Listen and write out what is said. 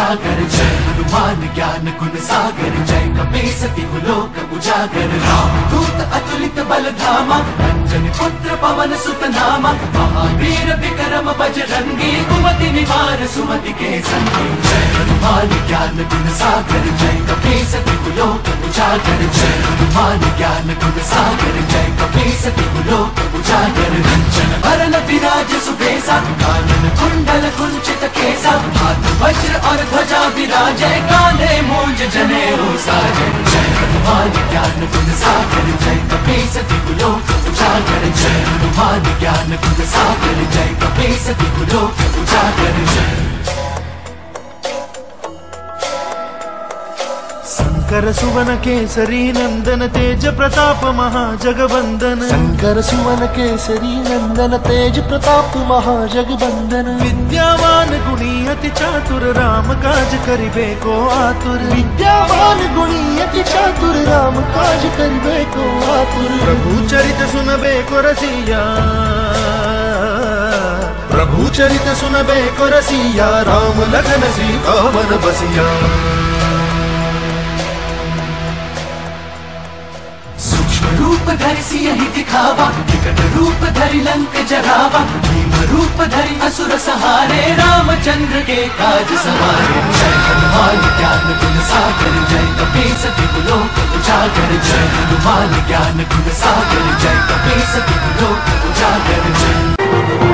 उजागर, जय हनुमान ज्ञान गुण सागर, जय कपीसति लोक उजागर। रामदूत अतुलित बल धामा, अंजनी पुत्र पवन सुत नामा, महावीर विक्रम बजरंगी, कुमति निवार सुमति के संगी। जय हनुमान ज्ञान गुण सागर, जय कपीसति लोक उजागर, जय हनुमान ज्ञान गुण सागर, जय कपीसति लोक उजागर। कंचन बरन विराज सुबेसा, कानन कुंडल कुंचित केसा, हाथ वज्र और ध्वजा विराजै, कांधे मूंज जनेऊ साजै। जय हनुमान ज्ञान गुण सागर, जय कपीसति लोक उजागर, जय हनुमान ज्ञान गुण सागर, जय कपीसति लोक उजागर। शंकर सुवन केसरी नंदन, तेज प्रताप महाजगवंदन। शंकर सुवन केसरी नंदन, तेज प्रताप महाजगवंदन। विद्यावान गुणी अति चातुर, राम काज करिबे को आतुर। विद्यावान गुणी अति चातुर, राम काज करिबे को आतुर। प्रभु चरित सुनबे को रसिया, प्रभु चरित सुनबे को रसिया, राम लखन सीता मन बसिया। रूप धरि सियहि दिखावा, विकट रूप धरि लंक जरावा, भीम रूप धरि असुर सहारे, रामचंद्र के काज सवारे। जय हनुमान ज्ञान गुण सागर, जय कपीसति लोक उजागर, जय हनुमान ज्ञान गुण सागर, जय कपीसति लोक उजागर। जय